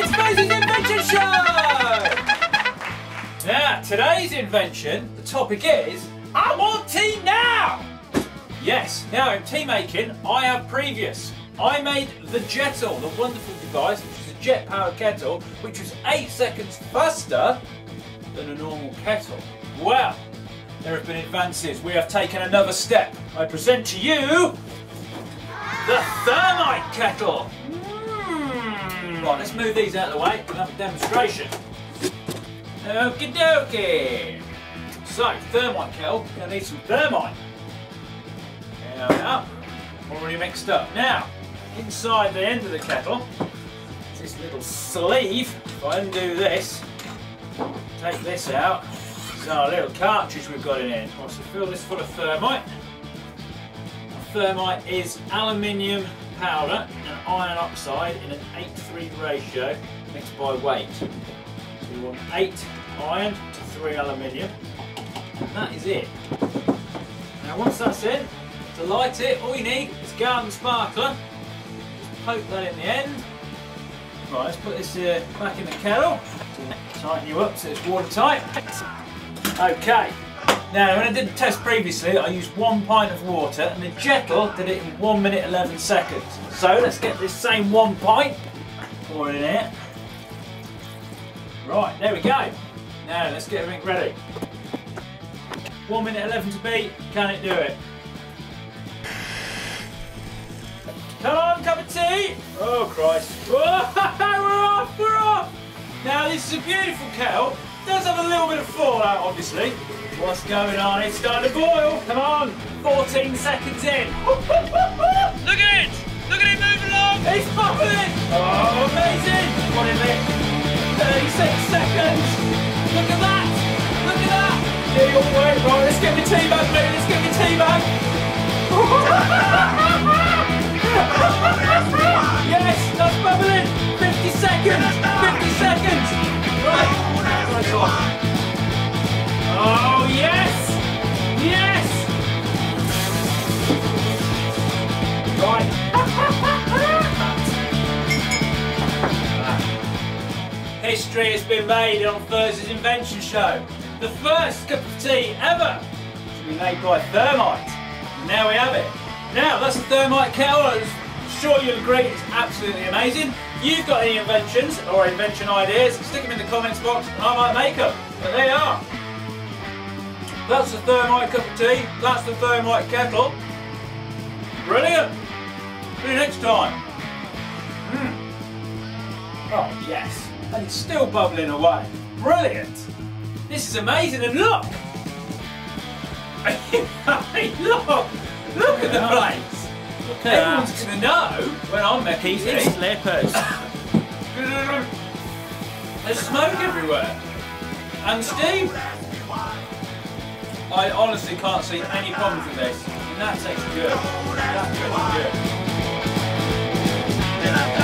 It's Rosie's Invention Show! Now, today's invention, the topic is, I want tea now! Yes, now in tea making, I have previous. I made the JETTLE, the wonderful device, which is a jet-powered kettle, which was 8 seconds faster than a normal kettle. Well, there have been advances. We have taken another step. I present to you the Thermite Kettle. Right, let's move these out of the way and have a demonstration. Okie dokie. So, Thermite Kettle, going to need some thermite. There we are. Already mixed up. Now, inside the end of the kettle, this little sleeve. If I undo this, take this out. This is our little cartridge we've got in here. Right, so fill this full of thermite. Thermite is aluminium powder and iron oxide in an 8:3 ratio mixed by weight. So you want 8 iron to 3 aluminium, and that is it. Now once that's in, to light it, all you need is garden sparkler. Just poke that in the end. Right, let's put this back in the kettle to tighten you up so it's watertight. Okay. Now, when I did the test previously, I used 1 pint of water, and the JETTLE did it in 1 minute 11 seconds. So let's get this same 1 pint, pour it in here. Right, there we go. Now let's get everything ready. 1 minute 11 to beat. Can it do it? Come on, cup of tea. Oh Christ! Whoa, we're off. We're off. Now this is a beautiful kettle. Does have a little bit of fallout, obviously. What's going on? It's starting to boil. Come on. 14 seconds in. Look at it. Look at it move along. It's bubbling. Oh, amazing. What is it? 36 seconds. Look at that. Look at that. Yeah, all the way. Right, let's get the tea bag, mate. Let's get the tea bag. Yes, that's bubbling. 50 seconds. 50 seconds. Right. Oh yes! Yes! Right. History has been made on Thursday's Invention Show. The first cup of tea ever to be made by thermite. And now we have it. Now that's the Thermite Kettle. I'm sure you'll agree it's absolutely amazing. You've got any inventions or invention ideas, stick them in the comments box and I might make them. But there you are. That's the Thermite cup of tea. That's the Thermite kettle. Brilliant. See you next time. Oh yes. And it's still bubbling away. Brilliant. This is amazing. And look. Look. Look at the place. Everyone's going to know when I'm making slippers. There's smoke everywhere. And steam. I honestly can't see any problems with this. And that tastes good. That tastes good.